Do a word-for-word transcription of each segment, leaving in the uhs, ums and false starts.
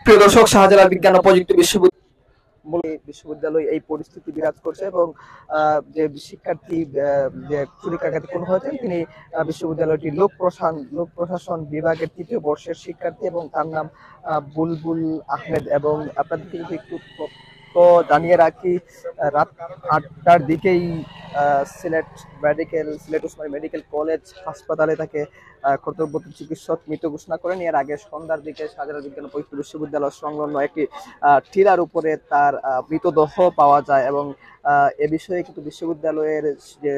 প্রিয় দর্শক, শাহজালাল বিজ্ঞান ও প্রযুক্তি বিশ্ববিদ্যালয় বিশ্ববিদ্যালয় এই পরিস্থিতি বিরাজ করছে এবং যে শিক্ষার্থী যে চুরিকাঘাতে খুন হয়েছেন তিনি বিশ্ববিদ্যালয়টির লোক প্রশাসন লোক প্রশাসন বিভাগের তৃতীয় বর্ষের শিক্ষার্থী এবং তার নাম বুলবুল আহমেদ। এবং আপনাদেরকে যদি একটু তো জানিয়ে রাখি, রাত আটটার দিকেই Sylhet medical Sylhet Osmani medical college হাসপাতালে তাকে কর্তব্যরত চিকিৎসক মৃত ঘোষণা করেন। এর আগে সন্ধ্যার দিকে শাহজালাল বিজ্ঞান ও প্রযুক্তি বিশ্ববিদ্যালয় সংলগ্ন একটি টিলার উপরে তার মৃতদেহ পাওয়া যায় এবং এ বিষয়ে কিন্তু বিশ্ববিদ্যালয়ের যে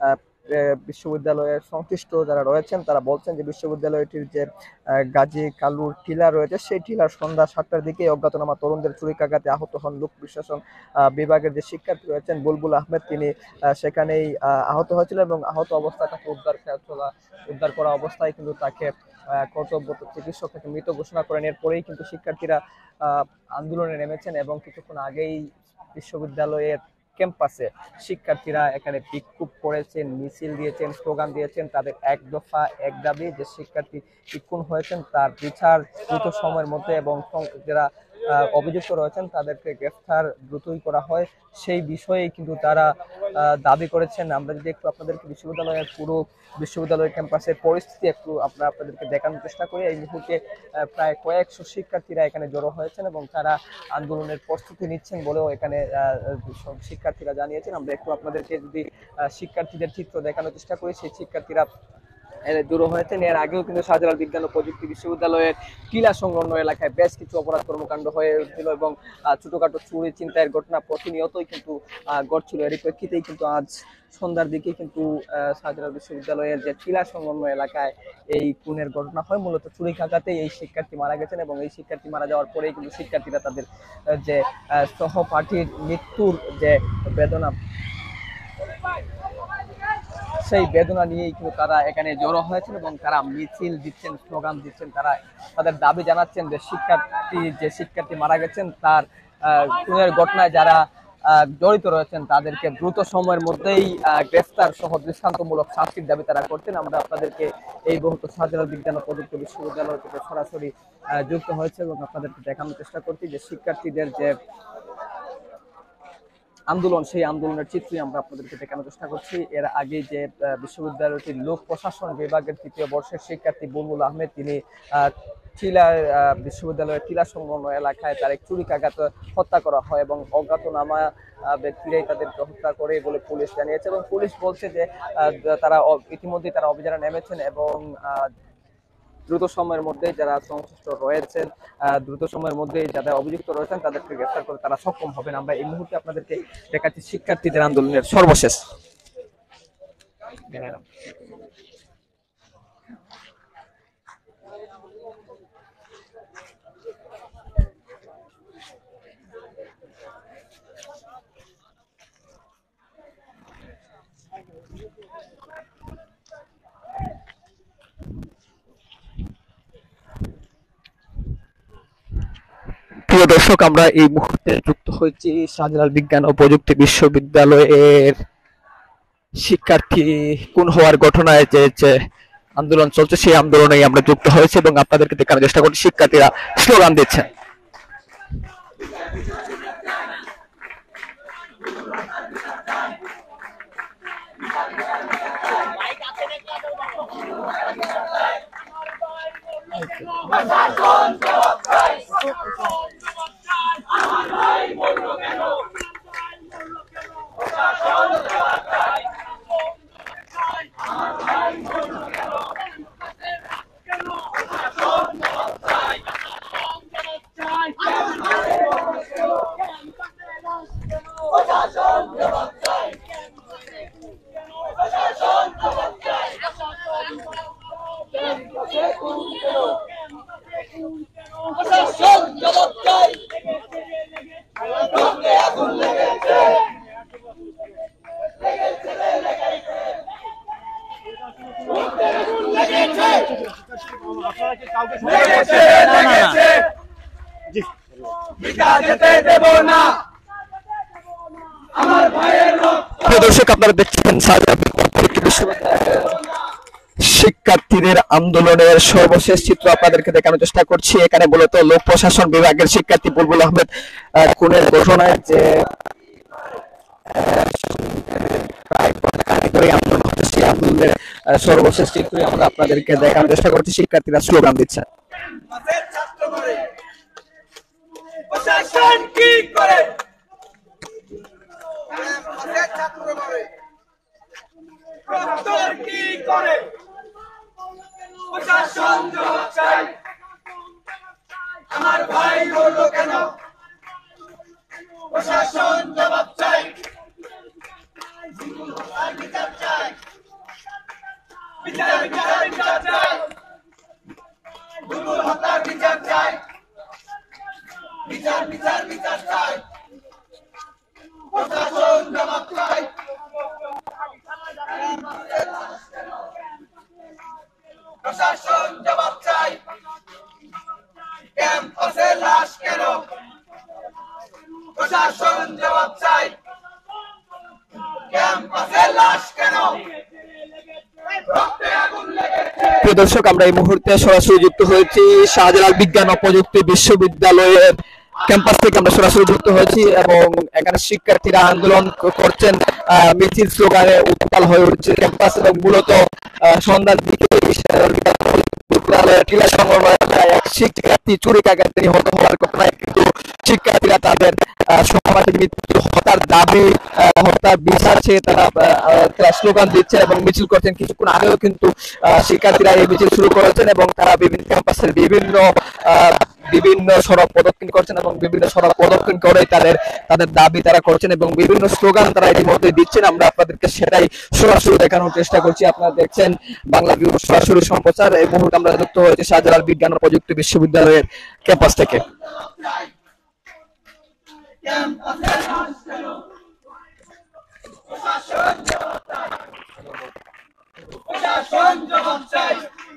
বিশ্ববিদ্যালয়ের সংশ্লিষ্ট যারা রয়েছেন তারা বলছেন যে বিশ্ববিদ্যালয়টির যে গাজী কালুর টিলা রয়েছে সেই টিলার সন্ধ্যা সাতটার দিকে অজ্ঞাতনামা তরুণদের চুরিকাঘাতে আহত হন লোক প্রশাসন বিভাগের যে শিক্ষার্থী রয়েছেন বুলবুল আহমেদ। তিনি সেখানেই আহত হয়েছিলেন এবং আহত অবস্থায় তাকে উদ্ধার চলা উদ্ধার করা অবস্থায় কিন্তু তাকে কর্তব্যরত চিকিৎসক তাকে মৃত ঘোষণা করেন। এরপরেই কিন্তু শিক্ষার্থীরা আন্দোলনে নেমেছেন এবং কিছুক্ষণ আগেই বিশ্ববিদ্যালয়ের ক্যাম্পাসে শিক্ষার্থীরা এখানে বিক্ষোভ করেছেন, মিছিল দিয়েছেন, স্লোগান দিয়েছেন। তাদের এক দফা এক দাবি যে শিক্ষার্থী খুন হয়েছেন তার বিচার দ্রুত সময়ের মধ্যে এবং যারা অভিযুক্ত রয়েছেন তাদেরকে গ্রেফতার দ্রুতই করা হয় সেই বিষয়ে কিন্তু তারা দাবি করেছেন। আমরা যদি একটু আপনাদেরকে বিশ্ববিদ্যালয়ের পুরো বিশ্ববিদ্যালয় ক্যাম্পাসের পরিস্থিতি একটু আমরা আপনাদেরকে দেখানোর চেষ্টা করি। এই মুহূর্তে প্রায় কয়েকশো শিক্ষার্থীরা এখানে জড়ো হয়েছেন এবং তারা আন্দোলনের প্রস্তুতি নিচ্ছেন বলেও এখানে শিক্ষার্থীরা জানিয়েছেন। আমরা একটু আপনাদেরকে যদি শিক্ষার্থীদের চিত্র দেখানোর চেষ্টা করি, সেই শিক্ষার্থীরা জড়ো হয়েছেন। এর আগেও কিন্তু শাহজালাল বিজ্ঞান ও প্রযুক্তি বিশ্ববিদ্যালয়ের টিলা সংলগ্ন এলাকায় বেশ কিছু অপরাধ কর্মকাণ্ড হয়ে উঠছিল এবং ছোটখাটো চুরি চিন্তায়ের ঘটনা প্রতিনিয়তই কিন্তু ঘটছিল। এর প্রেক্ষিতেই কিন্তু আজ সন্ধ্যার দিকে কিন্তু শাহজালাল বিশ্ববিদ্যালয়ের যে টিলা সংলগ্ন এলাকায় এই খুনের ঘটনা হয়। মূলত চুরিকাঘাতেই এই শিক্ষার্থী মারা গেছেন এবং এই শিক্ষার্থী মারা যাওয়ার পরেই কিন্তু শিক্ষার্থীরা তাদের যে সহপাঠীর মৃত্যুর যে বেদনা সেই বেদনা নিয়েই কিন্তু তারা এখানে জড়ো হয়েছেন এবং তারা মিছিল দিচ্ছেন, স্লোগান দিচ্ছেন। তারা তাদের দাবি জানাচ্ছেন যে শিক্ষার্থী যে শিক্ষার্থী মারা গেছেন তার খুনের ঘটনায় যারা জড়িত রয়েছেন তাদেরকে দ্রুত সময়ের মধ্যেই গ্রেফতার সহ দৃষ্টান্তমূলক শাস্তির দাবি তারা করছেন। আমরা আপনাদেরকে এই মুহূর্তে শাহজালাল বিজ্ঞান ও প্রযুক্তি বিশ্ববিদ্যালয় থেকে সরাসরি যুক্ত হয়েছে এবং আপনাদেরকে দেখানোর চেষ্টা করছি যে শিক্ষার্থীদের যে আন্দোলন সেই আন্দোলনের চিত্রই আমরা আপনাদেরকে দেখানোর চেষ্টা করছি। এর আগে যে বিশ্ববিদ্যালয়টির লোক প্রশাসন বিভাগের তৃতীয় বর্ষের শিক্ষার্থী বুলবুল আহমেদ তিনি টিলা বিশ্ববিদ্যালয়ের টিলা সংলগ্ন এলাকায় তার এক চুরিকাঘাতে হত্যা করা হয় এবং অজ্ঞাতনামা ব্যক্তিরাই তাদেরকে হত্যা করে বলে পুলিশ জানিয়েছে এবং পুলিশ বলছে যে তারা ইতিমধ্যেই তারা অভিযানে নেমেছেন এবং দ্রুত সময়ের মধ্যে যারা সংশ্লিষ্ট রয়েছেন দ্রুত সময়ের মধ্যে যারা অভিযুক্ত রয়েছেন তাদেরকে গ্রেফতার করে তারা সক্ষম হবেন। আমরা এই মুহূর্তে আপনাদেরকে দেখাচ্ছি শিক্ষার্থীদের আন্দোলনের সর্বশেষ। প্রিয় দর্শক, আমরা এই মুহূর্তে যুক্ত হয়েছি শাহজালাল বিজ্ঞান ও প্রযুক্তি বিশ্ববিদ্যালয়ের শিক্ষার্থী খুন হওয়ার ঘটনায় যে আন্দোলন চলছে সেই আন্দোলনে আমরা যুক্ত হয়েছি এবং আপনাদেরকে দেখানোর চেষ্টা করছি শিক্ষার্থীরা স্লোগান দিচ্ছেন। দর্শক, আপনারা দেখছেন শিক্ষার্থীদের আন্দোলনের সর্বশেষ চিত্র আপনাদেরকে দেখানোর চেষ্টা করছি। এখানে মূলত লোক প্রশাসন বিভাগের শিক্ষার্থী বুলবুল আহমেদ খুনের ঘটনায় যে আন্দোলন হচ্ছে, সেই আন্দোলনের সর্বশেষ চিত্রই আমরা আপনাদেরকে দেখানোর চেষ্টা করছি। শিক্ষার্থীরা স্লোগান দিচ্ছে। প্রশাসন কি করে? প্রক্টর কি করে? প্রশাসন জবাব চাই। আমার ভাই হলো কেন? প্রশাসন জবাব চাই। বিচার চাই, বিচার বিচার বিচার চাই। বুলবুল হত্যার বিচার চাই, বিচার বিচার বিচার চাই। প্রশাসন জবাব চাই। প্রশাসন জবাব চাই। ক্যাম্পাসে লাশ কেন? প্রশাসন জবাব চাই। ক্যাম্পাসে লাশ কেন? রক্তে আগুন লেগেছে। প্রিয় দর্শক, আমরা এই মুহূর্তে সরাসরি যুক্ত হয়েছি শাহজালাল বিজ্ঞান ও প্রযুক্তি বিশ্ববিদ্যালয়ের ক্যাম্পাস থেকে। আমরা সরাসরি যুক্ত হয়েছি এবং এখানে শিক্ষার্থীরা আন্দোলন করছেন, মিছিল স্লোগানে উত্তাল হয়ে উঠছে ক্যাম্পাস। এবং মূলত সন্ধ্যার দিকে টিলা সংলগ্ন এক শিক্ষার্থী চুরিকাঘাতে নিহত হওয়ার ঘটনায় কিন্তু শিক্ষার্থীরা তাদের সমাজের মৃত্যু হত্যার দাবি, হত্যার বিচার চেয়ে তারা তারা স্লোগান দিচ্ছে এবং মিছিল করছেন। কিছুক্ষণ আগেও কিন্তু শিক্ষার্থীরা এই মিছিল শুরু করেছেন এবং তারা বিভিন্ন ক্যাম্পাসের বিভিন্ন বিভিন্ন সড়ক প্রদক্ষিণ করছেন এবং বিভিন্ন সড়ক প্রদক্ষিণ করে তাদের তাদের দাবি তারা করছেন এবং বিভিন্ন স্লোগান তারা ইতিমধ্যে দিচ্ছেন। আমরা আপনাদেরকে সেটাই সরাসরি দেখানোর চেষ্টা করছি। আপনারা দেখছেন বাংলা ভিউ সরাসরি সম্প্রচার। এই মুহূর্তে আমরা যুক্ত হয়েছি শাহজালাল বিজ্ঞান ও প্রযুক্তি বিশ্ববিদ্যালয়ের ক্যাম্পাস থেকে। প্রশাসন জবাব চাই।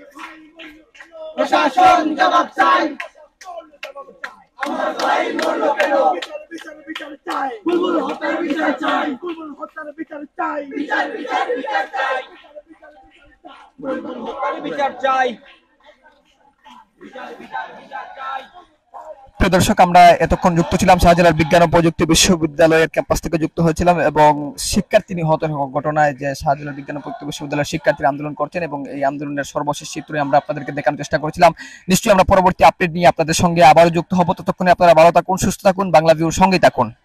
প্রশাসন জবাব চাই। আমার ভাই মরলো কেন? বিচার বিচার চাই। বুলবুল হত্যার বিচার চাই। বুলবুল হত্যার বিচার চাই। বিচার বিচার বিচার চাই। বুলবুল হত্যার বিচার চাই। বিচার বিচার বিচার চাই। প্রিয় দর্শক, আমরা এতক্ষণ যুক্ত ছিলাম শাহজালাল বিজ্ঞান ও প্রযুক্তি বিশ্ববিদ্যালয়ের ক্যাম্পাস থেকে যুক্ত হয়েছিলাম এবং শিক্ষার্থী নিহত ঘটনায় যে শাহজালাল বিজ্ঞান ও প্রযুক্তি বিশ্ববিদ্যালয়ের শিক্ষার্থীরা আন্দোলন করছেন এবং এই আন্দোলনের সর্বশেষ চিত্রই আমরা আপনাদেরকে দেখানোর চেষ্টা করেছিলাম। নিশ্চয়ই আমরা পরবর্তী আপডেট নিয়ে আপনাদের সঙ্গে আবারও যুক্ত হব। ততক্ষণে আপনারা ভালো থাকুন, সুস্থ থাকুন, বাংলা ভিউর সঙ্গেই থাকুন।